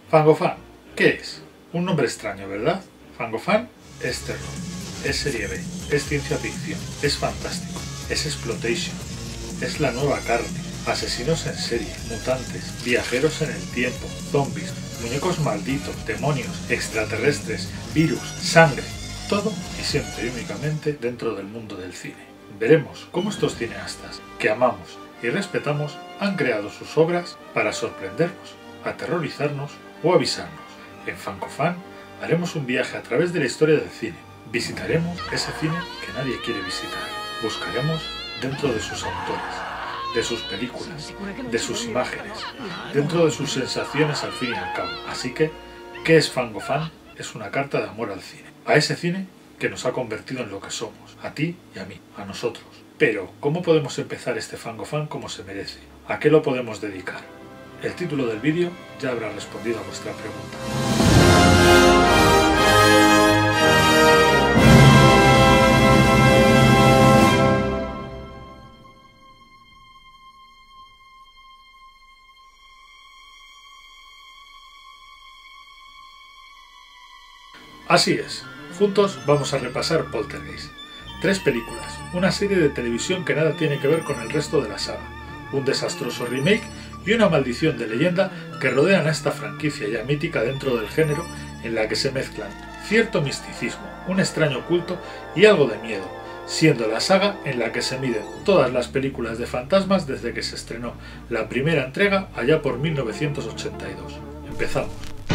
Fangofan, ¿qué es? Un nombre extraño, ¿verdad? Fangofan es terror, es serie B, es ciencia ficción, es fantástico, es exploitation, es la nueva carne, asesinos en serie, mutantes, viajeros en el tiempo, zombies, muñecos malditos, demonios, extraterrestres, virus, sangre, todo y siempre y únicamente dentro del mundo del cine. Veremos cómo estos cineastas, que amamos y respetamos, han creado sus obras para sorprendernos, aterrorizarnos o avisarnos. En Fangofan haremos un viaje a través de la historia del cine. Visitaremos ese cine que nadie quiere visitar. Buscaremos dentro de sus autores, de sus películas, de sus imágenes, dentro de sus sensaciones al fin y al cabo. Así que, ¿qué es Fangofan? Es una carta de amor al cine. A ese cine que nos ha convertido en lo que somos. A ti y a mí, a nosotros. Pero, ¿cómo podemos empezar este Fangofan como se merece? ¿A qué lo podemos dedicar? El título del vídeo ya habrá respondido a vuestra pregunta. Así es, juntos vamos a repasar Poltergeist. 3 películas, una serie de televisión que nada tiene que ver con el resto de la saga, un desastroso remake y una maldición de leyenda que rodean a esta franquicia ya mítica dentro del género, en la que se mezclan cierto misticismo, un extraño culto y algo de miedo, siendo la saga en la que se miden todas las películas de fantasmas desde que se estrenó la primera entrega allá por 1982. Empezamos.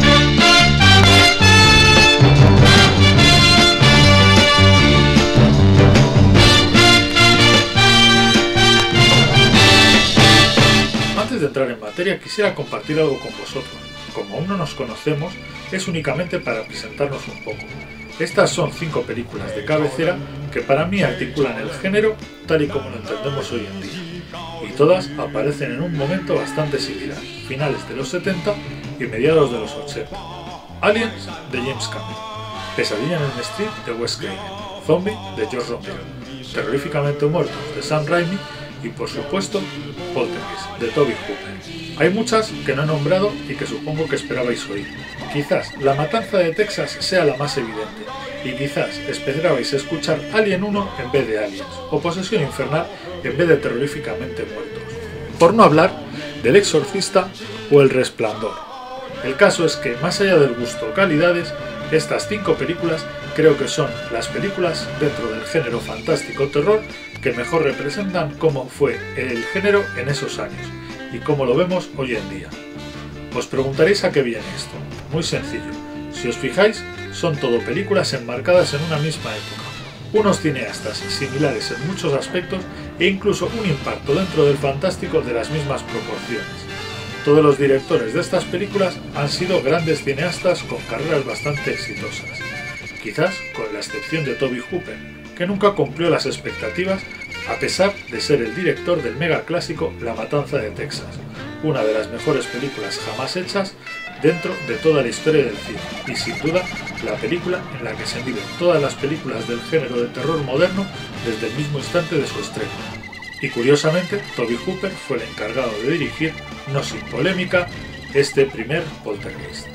Antes de entrar en materia, quisiera compartir algo con vosotros. Como aún no nos conocemos, es únicamente para presentarnos un poco. Estas son 5 películas de cabecera que para mí articulan el género tal y como lo entendemos hoy en día. Y todas aparecen en un momento bastante similar, finales de los 70 y mediados de los 80. Aliens, de James Cameron. Pesadilla en Elm Street, de Wes Craven. Zombie, de George Romero. Terroríficamente muertos, de Sam Raimi. Y por supuesto, Poltergeist, de Tobe Hooper. Hay muchas que no he nombrado y que supongo que esperabais oír. Quizás La Matanza de Texas sea la más evidente, y quizás esperabais escuchar Alien 1 en vez de Aliens, o Posesión Infernal en vez de Terroríficamente Muertos. Por no hablar del Exorcista o El Resplandor. El caso es que, más allá del gusto o calidades, estas 5 películas creo que son las películas dentro del género fantástico terror que mejor representan cómo fue el género en esos años y cómo lo vemos hoy en día. Os preguntaréis a qué viene esto. Muy sencillo. Si os fijáis, son todo películas enmarcadas en una misma época. Unos cineastas similares en muchos aspectos e incluso un impacto dentro del fantástico de las mismas proporciones. Todos los directores de estas películas han sido grandes cineastas con carreras bastante exitosas. Quizás con la excepción de Tobe Hooper, que nunca cumplió las expectativas a pesar de ser el director del mega clásico La Matanza de Texas, una de las mejores películas jamás hechas dentro de toda la historia del cine, y sin duda la película en la que se miden todas las películas del género de terror moderno desde el mismo instante de su estreno. Y curiosamente, Tobe Hooper fue el encargado de dirigir, no sin polémica, este primer Poltergeist.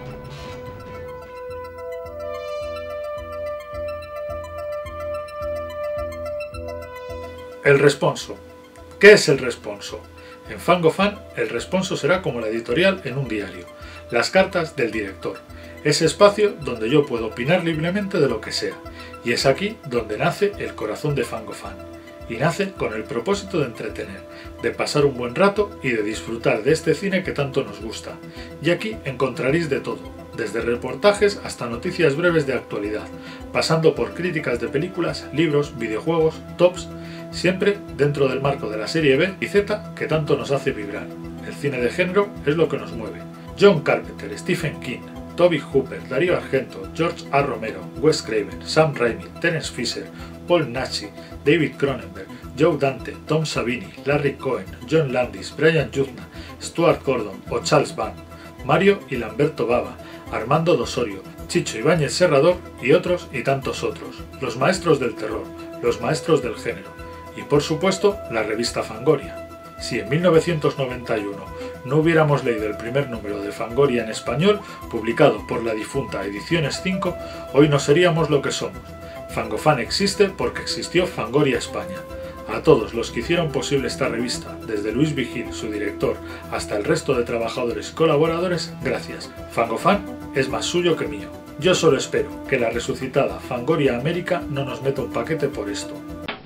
El responso. ¿Qué es el responso? En Fangofan, el responso será como la editorial en un diario, las cartas del director, ese espacio donde yo puedo opinar libremente de lo que sea, y es aquí donde nace el corazón de Fangofan, y nace con el propósito de entretener, de pasar un buen rato y de disfrutar de este cine que tanto nos gusta, y aquí encontraréis de todo, desde reportajes hasta noticias breves de actualidad, pasando por críticas de películas, libros, videojuegos, tops, siempre dentro del marco de la serie B y Z que tanto nos hace vibrar. El cine de género es lo que nos mueve. John Carpenter, Stephen King, Tobe Hooper, Darío Argento, George A. Romero, Wes Craven, Sam Raimi, Terence Fisher, Paul Naschy, David Cronenberg, Joe Dante, Tom Savini, Larry Cohen, John Landis, Brian Yuzna, Stuart Gordon o Charles Band, Mario y Lamberto Bava, Armando D'Ossorio, Chicho Ibáñez Serrador y otros y tantos otros. Los maestros del terror, los maestros del género. Y por supuesto, la revista Fangoria. Si en 1991 no hubiéramos leído el primer número de Fangoria en español, publicado por la difunta Ediciones 5, hoy no seríamos lo que somos. Fangofan existe porque existió Fangoria España. A todos los que hicieron posible esta revista, desde Luis Vigil, su director, hasta el resto de trabajadores y colaboradores, gracias. Fangofan es más suyo que mío. Yo solo espero que la resucitada Fangoria América no nos meta un paquete por esto.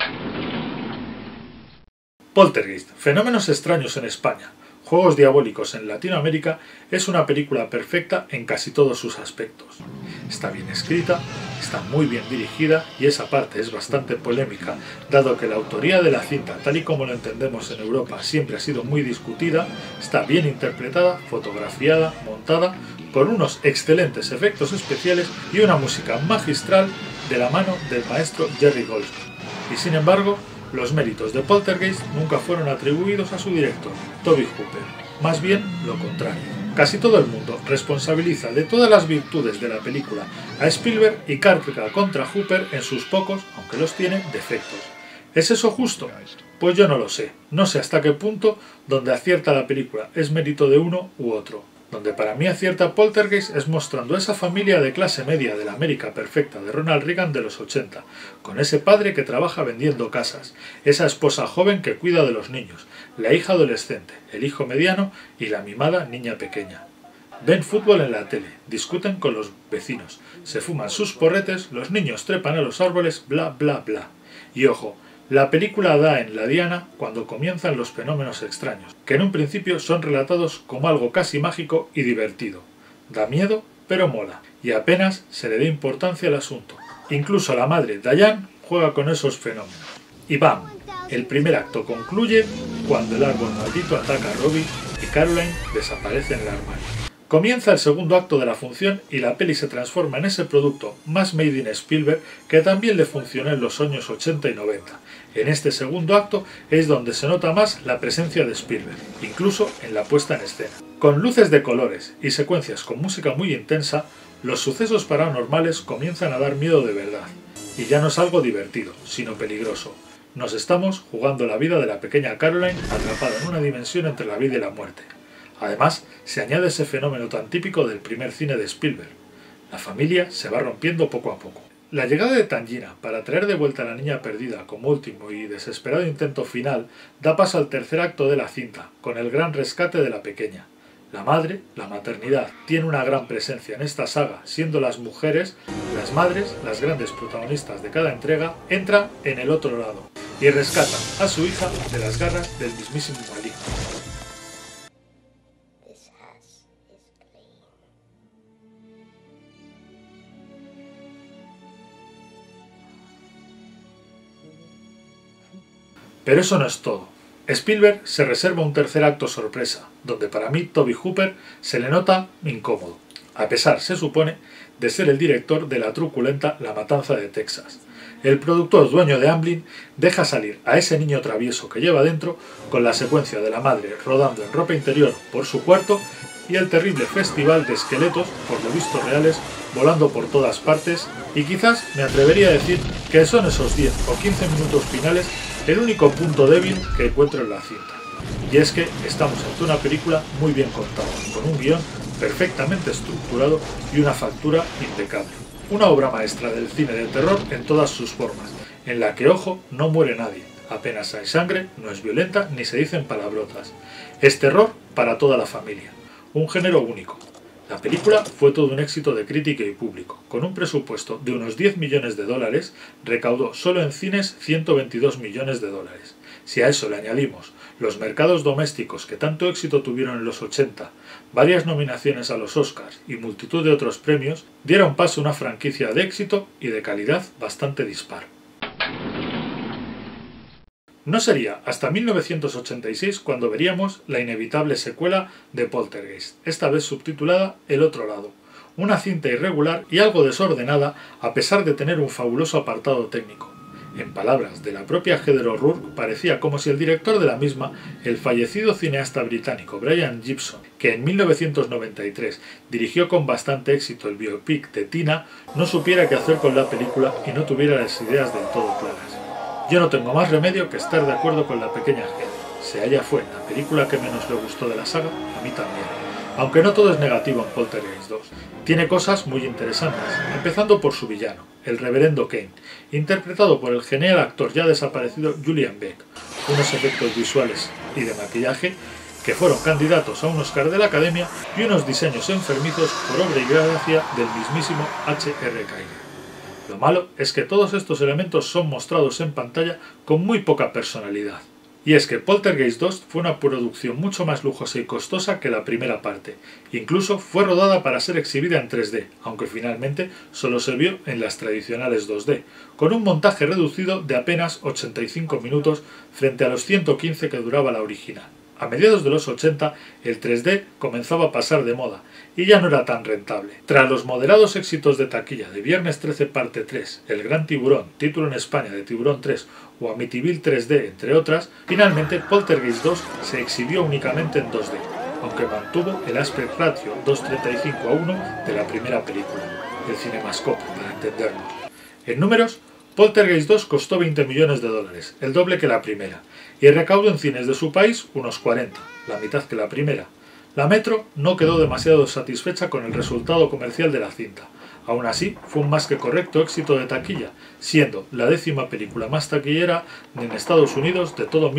Poltergeist, fenómenos extraños en España, juegos diabólicos en Latinoamérica, es una película perfecta en casi todos sus aspectos. Está bien escrita, está muy bien dirigida y esa parte es bastante polémica, dado que la autoría de la cinta, tal y como lo entendemos en Europa, siempre ha sido muy discutida. Está bien interpretada, fotografiada, montada, con unos excelentes efectos especiales y una música magistral de la mano del maestro Jerry Goldsmith. Y sin embargo, los méritos de Poltergeist nunca fueron atribuidos a su director, Tobe Hooper, más bien lo contrario. Casi todo el mundo responsabiliza de todas las virtudes de la película a Spielberg y carga contra Hooper en sus pocos, aunque los tiene, defectos. ¿Es eso justo? Pues yo no lo sé. No sé hasta qué punto donde acierta la película es mérito de uno u otro. Donde para mí acierta Poltergeist es mostrando esa familia de clase media de la América perfecta de Ronald Reagan de los 80, con ese padre que trabaja vendiendo casas, esa esposa joven que cuida de los niños, la hija adolescente, el hijo mediano y la mimada niña pequeña. Ven fútbol en la tele, discuten con los vecinos, se fuman sus porretes, los niños trepan a los árboles, bla bla bla. Y ojo, la película da en la diana cuando comienzan los fenómenos extraños, que en un principio son relatados como algo casi mágico y divertido. Da miedo, pero mola, y apenas se le da importancia al asunto. Incluso la madre, Diane, juega con esos fenómenos. Y ¡bam! El primer acto concluye cuando el árbol maldito ataca a Robbie y Caroline desaparece en el armario. Comienza el segundo acto de la función y la peli se transforma en ese producto más made in Spielberg que también le funcionó en los años 80 y 90. En este segundo acto es donde se nota más la presencia de Spielberg, incluso en la puesta en escena. Con luces de colores y secuencias con música muy intensa, los sucesos paranormales comienzan a dar miedo de verdad. Y ya no es algo divertido, sino peligroso. Nos estamos jugando la vida de la pequeña Caroline atrapada en una dimensión entre la vida y la muerte. Además, se añade ese fenómeno tan típico del primer cine de Spielberg. La familia se va rompiendo poco a poco. La llegada de Tangina para traer de vuelta a la niña perdida como último y desesperado intento final da paso al tercer acto de la cinta, con el gran rescate de la pequeña. La madre, la maternidad, tiene una gran presencia en esta saga, siendo las mujeres, las madres, las grandes protagonistas de cada entrega, entra en el otro lado y rescatan a su hija de las garras del mismísimo maligno. Pero eso no es todo. Spielberg se reserva un tercer acto sorpresa, donde para mí Tobe Hooper se le nota incómodo, a pesar, se supone, de ser el director de la truculenta La Matanza de Texas. El productor dueño de Amblin deja salir a ese niño travieso que lleva dentro con la secuencia de la madre rodando en ropa interior por su cuarto y el terrible festival de esqueletos, por lo visto reales, volando por todas partes, y quizás me atrevería a decir que son esos 10 o 15 minutos finales el único punto débil que encuentro en la cinta. Y es que estamos ante una película muy bien contada, con un guión perfectamente estructurado y una factura impecable. Una obra maestra del cine de terror en todas sus formas, en la que, ojo, no muere nadie, apenas hay sangre, no es violenta ni se dicen palabrotas. Es terror para toda la familia. Un género único. La película fue todo un éxito de crítica y público. Con un presupuesto de unos 10 millones de dólares, recaudó solo en cines 122 millones de dólares. Si a eso le añadimos los mercados domésticos que tanto éxito tuvieron en los 80, varias nominaciones a los Oscars y multitud de otros premios, dieron paso a una franquicia de éxito y de calidad bastante dispar. No sería hasta 1986 cuando veríamos la inevitable secuela de Poltergeist, esta vez subtitulada El otro lado, una cinta irregular y algo desordenada a pesar de tener un fabuloso apartado técnico. En palabras de la propia Heather O'Rourke, parecía como si el director de la misma, el fallecido cineasta británico Brian Gibson, que en 1993 dirigió con bastante éxito el biopic de Tina, no supiera qué hacer con la película y no tuviera las ideas del todo claras. Yo no tengo más remedio que estar de acuerdo con la pequeña Heather. si a ella fue la película que menos le gustó de la saga, a mí también. Aunque no todo es negativo en Poltergeist 2. Tiene cosas muy interesantes, empezando por su villano, el reverendo Kane, interpretado por el genial actor ya desaparecido Julian Beck. Unos efectos visuales y de maquillaje que fueron candidatos a un Oscar de la Academia y unos diseños enfermizos por obra y gracia del mismísimo H.R. Giger. Lo malo es que todos estos elementos son mostrados en pantalla con muy poca personalidad. Y es que Poltergeist 2 fue una producción mucho más lujosa y costosa que la primera parte. Incluso fue rodada para ser exhibida en 3D, aunque finalmente solo se vio en las tradicionales 2D, con un montaje reducido de apenas 85 minutos frente a los 115 que duraba la original. A mediados de los 80, el 3D comenzaba a pasar de moda y ya no era tan rentable. Tras los moderados éxitos de taquilla de Viernes 13 parte 3, El Gran Tiburón, título en España de Tiburón 3 o Amityville 3D, entre otras, finalmente Poltergeist 2 se exhibió únicamente en 2D, aunque mantuvo el aspect ratio 2:35:1 de la primera película, el Cinemascope, para entendernos. En números, Poltergeist 2 costó $20 millones, el doble que la primera, y recaudó en cines de su país unos 40, la mitad que la primera. La Metro no quedó demasiado satisfecha con el resultado comercial de la cinta. Aún así, fue un más que correcto éxito de taquilla, siendo la 10ª película más taquillera en Estados Unidos de todo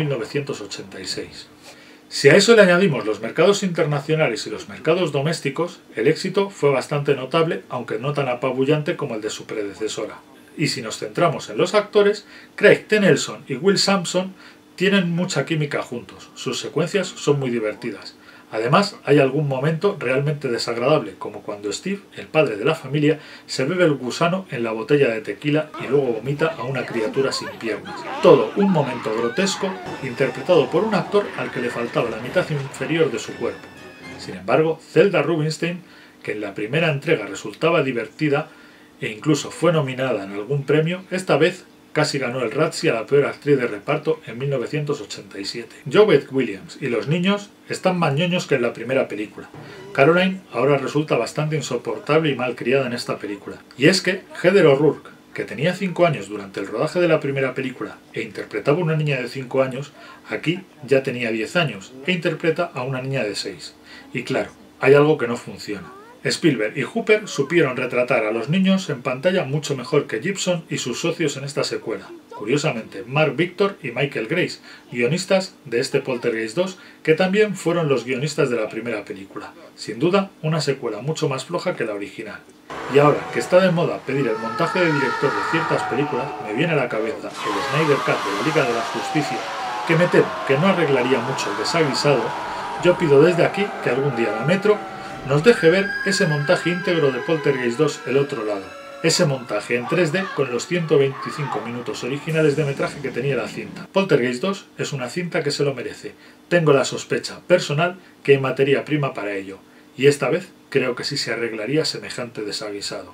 1986. Si a eso le añadimos los mercados internacionales y los mercados domésticos, el éxito fue bastante notable, aunque no tan apabullante como el de su predecesora. Y si nos centramos en los actores, Craig T. Nelson y Will Sampson tienen mucha química juntos, sus secuencias son muy divertidas. Además, hay algún momento realmente desagradable, como cuando Steve, el padre de la familia, se bebe el gusano en la botella de tequila y luego vomita a una criatura sin piernas. Todo un momento grotesco, interpretado por un actor al que le faltaba la mitad inferior de su cuerpo. Sin embargo, Zelda Rubinstein, que en la primera entrega resultaba divertida e incluso fue nominada en algún premio, esta vez casi ganó el Razzie a la peor actriz de reparto en 1987. Jovette Williams y los niños están más ñoños que en la primera película. Caroline ahora resulta bastante insoportable y malcriada en esta película. Y es que Heather O'Rourke, que tenía 5 años durante el rodaje de la primera película e interpretaba a una niña de 5 años, aquí ya tenía 10 años e interpreta a una niña de 6. Y claro, hay algo que no funciona. Spielberg y Hooper supieron retratar a los niños en pantalla mucho mejor que Gibson y sus socios en esta secuela. Curiosamente, Mark Victor y Michael Grace, guionistas de este Poltergeist 2, que también fueron los guionistas de la primera película. Sin duda, una secuela mucho más floja que la original. Y ahora que está de moda pedir el montaje de director de ciertas películas, me viene a la cabeza el Snyder Cut de la Liga de la Justicia, que me temo que no arreglaría mucho el desaguisado. Yo pido desde aquí que algún día la Metro nos deje ver ese montaje íntegro de Poltergeist 2 El Otro Lado. Ese montaje en 3D con los 125 minutos originales de metraje que tenía la cinta. Poltergeist 2 es una cinta que se lo merece. Tengo la sospecha personal que hay materia prima para ello. Y esta vez creo que sí se arreglaría semejante desaguisado.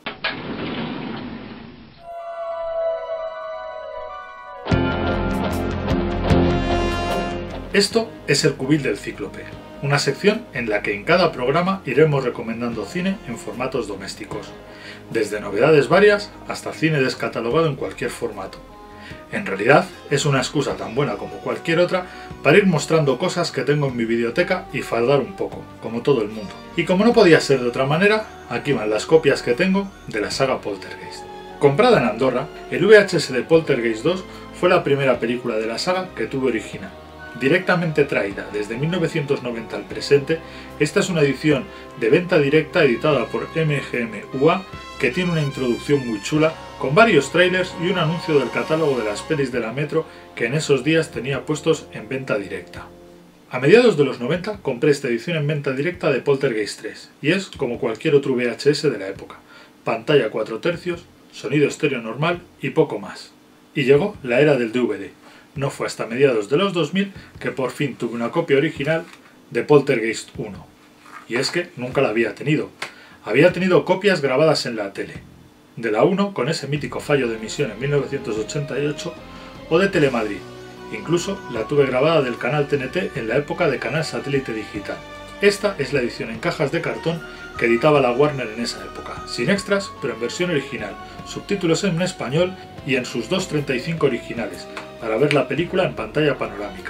Esto es el Cubil del Cíclope, una sección en la que en cada programa iremos recomendando cine en formatos domésticos, desde novedades varias hasta cine descatalogado en cualquier formato. En realidad es una excusa tan buena como cualquier otra para ir mostrando cosas que tengo en mi biblioteca y fardar un poco, como todo el mundo. Y como no podía ser de otra manera, aquí van las copias que tengo de la saga Poltergeist. Comprada en Andorra, el VHS de Poltergeist 2 fue la primera película de la saga que tuve original. Directamente traída desde 1990 al presente, esta es una edición de venta directa editada por MGM UA que tiene una introducción muy chula con varios trailers y un anuncio del catálogo de las pelis de la Metro que en esos días tenía puestos en venta directa. A mediados de los 90 compré esta edición en venta directa de Poltergeist 3 y es como cualquier otro VHS de la época. Pantalla 4/3, sonido estéreo normal y poco más. Y llegó la era del DVD. No fue hasta mediados de los 2000 que por fin tuve una copia original de Poltergeist 1. Y es que nunca la había tenido. Había tenido copias grabadas en la tele. De la 1 con ese mítico fallo de emisión en 1988 o de Telemadrid. Incluso la tuve grabada del canal TNT en la época de Canal Satélite Digital. Esta es la edición en cajas de cartón que editaba la Warner en esa época, sin extras pero en versión original, subtítulos en español y en sus 2.35 originales, para ver la película en pantalla panorámica.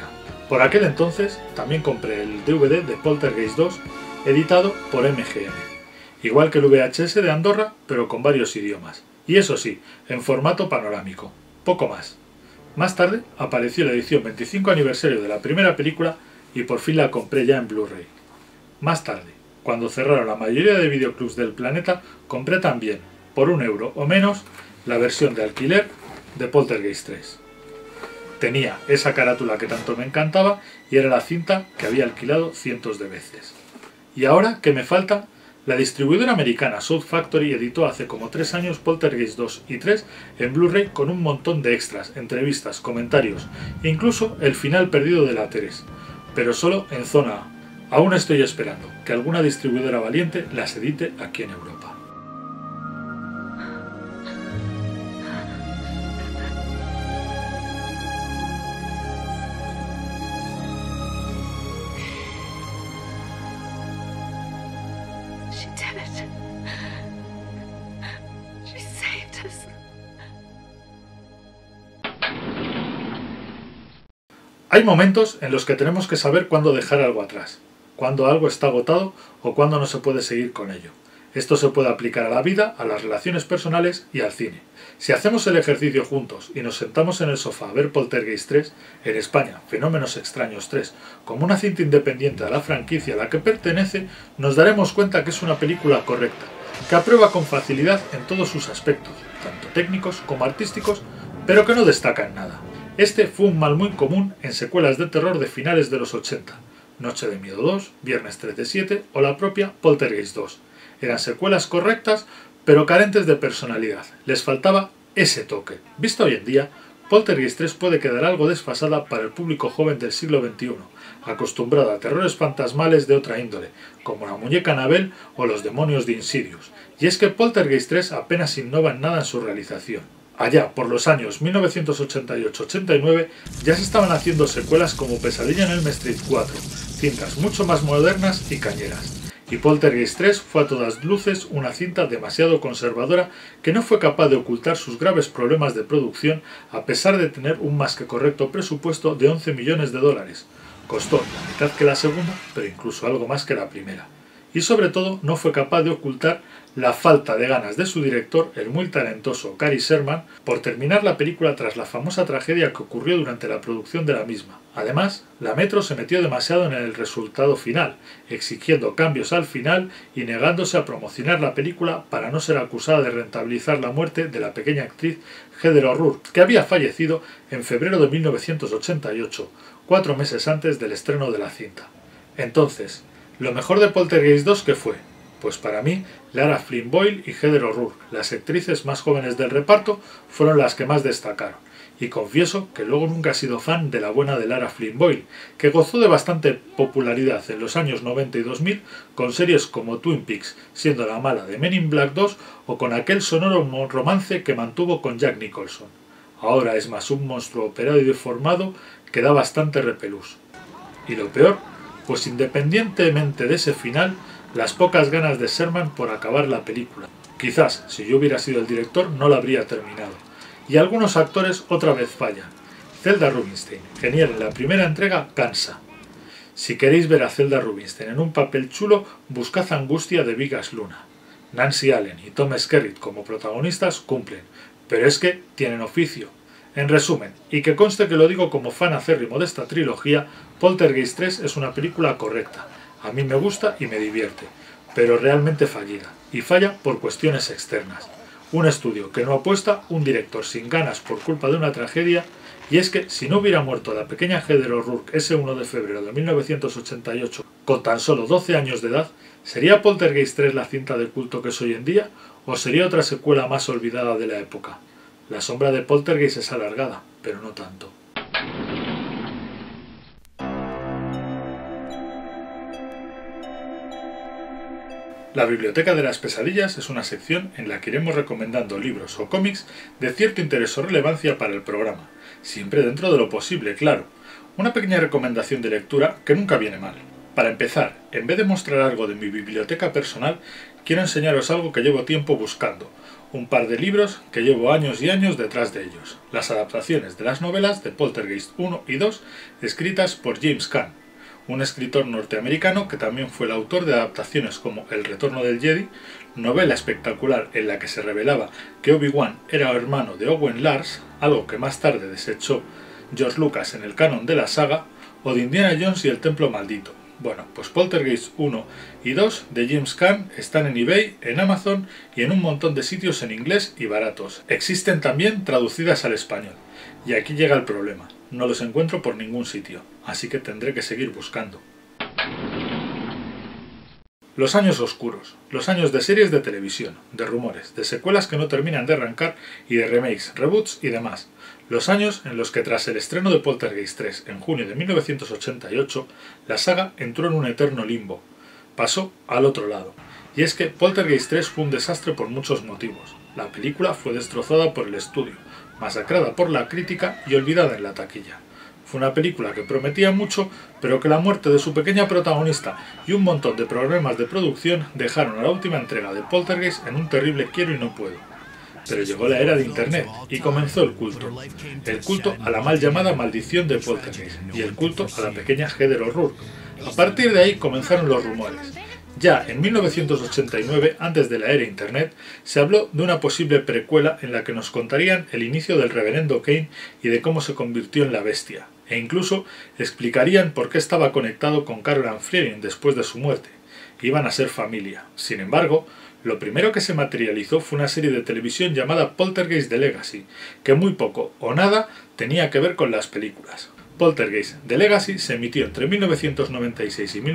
Por aquel entonces también compré el DVD de Poltergeist 2 editado por MGM, igual que el VHS de Andorra, pero con varios idiomas, y eso sí, en formato panorámico, poco más. Más tarde apareció la edición 25 aniversario de la primera película y por fin la compré ya en Blu-ray. Más tarde, cuando cerraron la mayoría de videoclubs del planeta, compré también, por €1 o menos, la versión de alquiler de Poltergeist 3. Tenía esa carátula que tanto me encantaba y era la cinta que había alquilado cientos de veces. Y ahora, ¿qué me falta? La distribuidora americana Shout Factory editó hace como 3 años Poltergeist 2 y 3 en Blu-ray con un montón de extras, entrevistas, comentarios e incluso el final perdido de la 3, pero solo en zona A. Aún estoy esperando que alguna distribuidora valiente las edite aquí en Europa. Hay momentos en los que tenemos que saber cuándo dejar algo atrás, cuándo algo está agotado o cuándo no se puede seguir con ello. Esto se puede aplicar a la vida, a las relaciones personales y al cine. Si hacemos el ejercicio juntos y nos sentamos en el sofá a ver Poltergeist 3, en España, Fenómenos Extraños 3, como una cinta independiente de la franquicia a la que pertenece, nos daremos cuenta que es una película correcta, que aprueba con facilidad en todos sus aspectos, tanto técnicos como artísticos, pero que no destaca en nada. Este fue un mal muy común en secuelas de terror de finales de los 80, Noche de Miedo 2, Viernes 13/7 o la propia Poltergeist 2. Eran secuelas correctas, pero carentes de personalidad. Les faltaba ese toque. Visto hoy en día, Poltergeist 3 puede quedar algo desfasada para el público joven del siglo XXI, acostumbrado a terrores fantasmales de otra índole, como la muñeca Annabelle o los demonios de Insidious. Y es que Poltergeist 3 apenas innova en nada en su realización. Allá, por los años 1988-89, ya se estaban haciendo secuelas como Pesadilla en Elm Street 4, cintas mucho más modernas y cañeras. Y Poltergeist 3 fue a todas luces una cinta demasiado conservadora que no fue capaz de ocultar sus graves problemas de producción a pesar de tener un más que correcto presupuesto de $11 millones. Costó la mitad que la segunda, pero incluso algo más que la primera. Y sobre todo no fue capaz de ocultar la falta de ganas de su director, el muy talentoso Gary Sherman, por terminar la película tras la famosa tragedia que ocurrió durante la producción de la misma. Además, la Metro se metió demasiado en el resultado final, exigiendo cambios al final y negándose a promocionar la película para no ser acusada de rentabilizar la muerte de la pequeña actriz Heather O'Rourke, que había fallecido en febrero de 1988, 4 meses antes del estreno de la cinta. Entonces, ¿lo mejor de Poltergeist 2 qué fue? Pues para mí, Lara Flynn Boyle y Heather O'Rourke, las actrices más jóvenes del reparto, fueron las que más destacaron. Y confieso que luego nunca he sido fan de la buena de Lara Flynn Boyle, que gozó de bastante popularidad en los años 90 y 2000 con series como Twin Peaks, siendo la mala de Men in Black 2 o con aquel sonoro romance que mantuvo con Jack Nicholson. Ahora es más un monstruo operado y deformado que da bastante repelús. Y lo peor, pues independientemente de ese final, las pocas ganas de Sherman por acabar la película. Quizás, si yo hubiera sido el director, no la habría terminado. Y algunos actores otra vez fallan. Zelda Rubinstein, genial en la primera entrega, cansa. Si queréis ver a Zelda Rubinstein en un papel chulo, buscad Angustia de Vigas Luna. Nancy Allen y Tom Skerritt como protagonistas cumplen, pero es que tienen oficio. En resumen, y que conste que lo digo como fan acérrimo de esta trilogía, Poltergeist 3 es una película correcta. A mí me gusta y me divierte, pero realmente fallida, y falla por cuestiones externas. Un estudio que no apuesta, un director sin ganas por culpa de una tragedia, y es que si no hubiera muerto la pequeña Heather O'Rourke ese 1 de febrero de 1988 con tan solo 12 años de edad, ¿sería Poltergeist 3 la cinta de culto que es hoy en día, o sería otra secuela más olvidada de la época? La sombra de Poltergeist es alargada, pero no tanto. La Biblioteca de las Pesadillas es una sección en la que iremos recomendando libros o cómics de cierto interés o relevancia para el programa, siempre dentro de lo posible, claro. Una pequeña recomendación de lectura que nunca viene mal. Para empezar, en vez de mostrar algo de mi biblioteca personal, quiero enseñaros algo que llevo tiempo buscando, un par de libros que llevo años y años detrás de ellos, las adaptaciones de las novelas de Poltergeist 1 y 2, escritas por James Caan, un escritor norteamericano que también fue el autor de adaptaciones como El retorno del Jedi, novela espectacular en la que se revelaba que Obi-Wan era hermano de Owen Lars, algo que más tarde desechó George Lucas en el canon de la saga, o de Indiana Jones y el Templo Maldito. Bueno, pues Poltergeist 1 y 2 de James Caan están en eBay, en Amazon y en un montón de sitios en inglés y baratos. Existen también traducidas al español. Y aquí llega el problema, no los encuentro por ningún sitio, así que tendré que seguir buscando. Los años oscuros, los años de series de televisión, de rumores, de secuelas que no terminan de arrancar y de remakes, reboots y demás. Los años en los que tras el estreno de Poltergeist 3 en junio de 1988, la saga entró en un eterno limbo. Pasó al otro lado. Y es que Poltergeist 3 fue un desastre por muchos motivos. La película fue destrozada por el estudio, masacrada por la crítica y olvidada en la taquilla. Fue una película que prometía mucho, pero que la muerte de su pequeña protagonista y un montón de problemas de producción dejaron a la última entrega de Poltergeist en un terrible quiero y no puedo. Pero llegó la era de Internet y comenzó el culto. El culto a la mal llamada maldición de Poltergeist y el culto a la pequeña Heather O'Rourke. A partir de ahí comenzaron los rumores. Ya en 1989, antes de la era Internet, se habló de una posible precuela en la que nos contarían el inicio del reverendo Kane y de cómo se convirtió en la bestia, e incluso explicarían por qué estaba conectado con Carol Ann Frierling después de su muerte. Iban a ser familia. Sin embargo, lo primero que se materializó fue una serie de televisión llamada Poltergeist The Legacy, que muy poco o nada tenía que ver con las películas. Poltergeist The Legacy se emitió entre 1996 y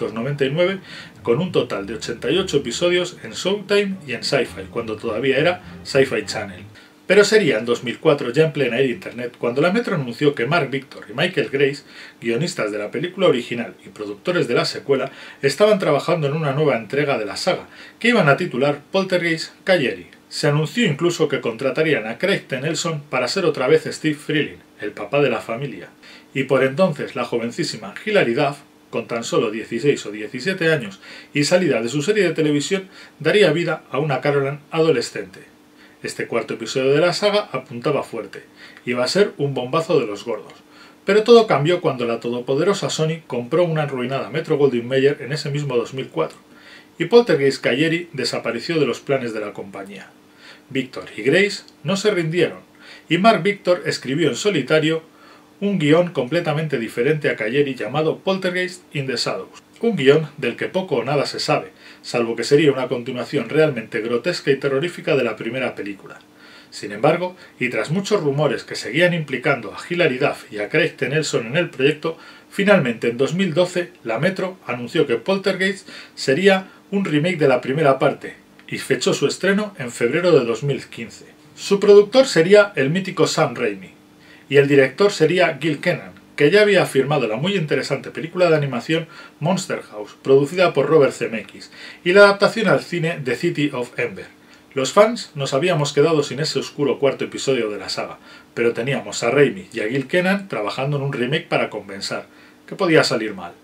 1999 con un total de 88 episodios en Showtime y en Sci-Fi, cuando todavía era Sci-Fi Channel. Pero sería en 2004, ya en plena era Internet, cuando la Metro anunció que Mark Victor y Michael Grace, guionistas de la película original y productores de la secuela, estaban trabajando en una nueva entrega de la saga, que iban a titular Poltergeist Kayery. Se anunció incluso que contratarían a Craig T. Nelson para ser otra vez Steve Freleng, el papá de la familia. Y por entonces la jovencísima Hilary Duff, con tan solo 16 o 17 años y salida de su serie de televisión, daría vida a una Carol Ann adolescente. Este cuarto episodio de la saga apuntaba fuerte. Iba a ser un bombazo de los gordos. Pero todo cambió cuando la todopoderosa Sony compró una arruinada Metro-Goldwyn-Mayer en ese mismo 2004. Y Poltergeist Kayery desapareció de los planes de la compañía. Victor y Grace no se rindieron, y Mark Victor escribió en solitario un guión completamente diferente a Kayery llamado Poltergeist in the Shadows. Un guión del que poco o nada se sabe, salvo que sería una continuación realmente grotesca y terrorífica de la primera película. Sin embargo, y tras muchos rumores que seguían implicando a Hilary Duff y a Craig T. Nelson en el proyecto, finalmente en 2012 la Metro anunció que Poltergeist sería un remake de la primera parte y fechó su estreno en febrero de 2015. Su productor sería el mítico Sam Raimi y el director sería Gil Kenan, que ya había firmado la muy interesante película de animación Monster House, producida por Robert Zemeckis, y la adaptación al cine de City of Ember. Los fans nos habíamos quedado sin ese oscuro cuarto episodio de la saga, pero teníamos a Raimi y a Gil Kenan trabajando en un remake para compensar, que podía salir mal.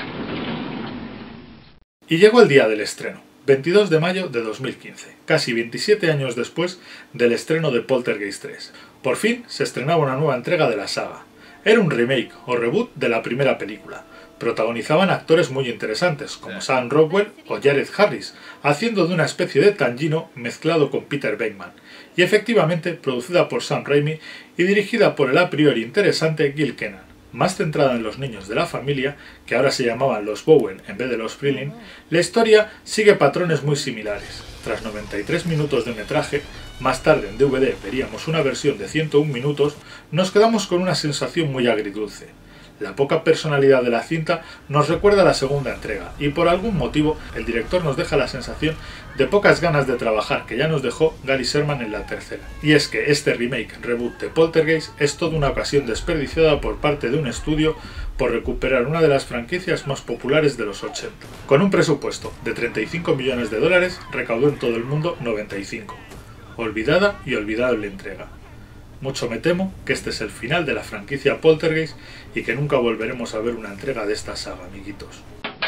Y llegó el día del estreno, 22 de mayo de 2015, casi 27 años después del estreno de Poltergeist 3. Por fin se estrenaba una nueva entrega de la saga. Era un remake o reboot de la primera película. Protagonizaban actores muy interesantes, como Sam Rockwell o Jared Harris, haciendo de una especie de Tangino mezclado con Peter Venkman, y efectivamente producida por Sam Raimi y dirigida por el a priori interesante Gil Kenan. Más centrada en los niños de la familia, que ahora se llamaban los Bowen en vez de los Freleng, la historia sigue patrones muy similares. Tras 93 minutos de metraje, más tarde en DVD veríamos una versión de 101 minutos, nos quedamos con una sensación muy agridulce. La poca personalidad de la cinta nos recuerda a la segunda entrega, y por algún motivo el director nos deja la sensación de pocas ganas de trabajar que ya nos dejó Gary Sherman en la tercera. Y es que este remake reboot de Poltergeist es toda una ocasión desperdiciada por parte de un estudio por recuperar una de las franquicias más populares de los 80. Con un presupuesto de 35 millones de dólares, recaudó en todo el mundo 95. Olvidada y olvidable entrega. Mucho me temo que este es el final de la franquicia Poltergeist y que nunca volveremos a ver una entrega de esta saga, amiguitos.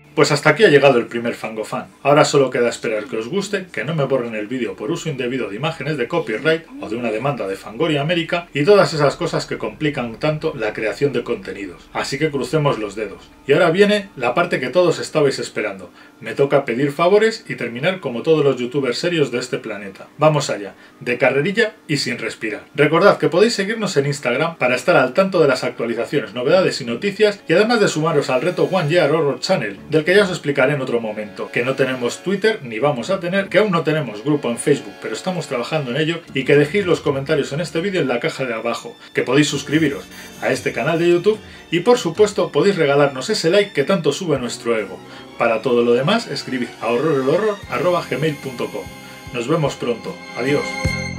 Pues hasta aquí ha llegado el primer Fangofan. Ahora solo queda esperar que os guste, que no me borren el vídeo por uso indebido de imágenes de copyright o de una demanda de Fangoria América y todas esas cosas que complican tanto la creación de contenidos. Así que crucemos los dedos. Y ahora viene la parte que todos estabais esperando. Me toca pedir favores y terminar como todos los youtubers serios de este planeta. Vamos allá, de carrerilla y sin respirar. Recordad que podéis seguirnos en Instagram para estar al tanto de las actualizaciones, novedades y noticias, y además de sumaros al reto One Year Horror Channel, del que ya os explicaré en otro momento, que no tenemos Twitter ni vamos a tener, que aún no tenemos grupo en Facebook, pero estamos trabajando en ello, y que dejéis los comentarios en este vídeo en la caja de abajo, que podéis suscribiros a este canal de YouTube y por supuesto podéis regalarnos ese like que tanto sube nuestro ego. Para todo lo demás escribid a horrorelhorror@gmail.com. Nos vemos pronto. Adiós.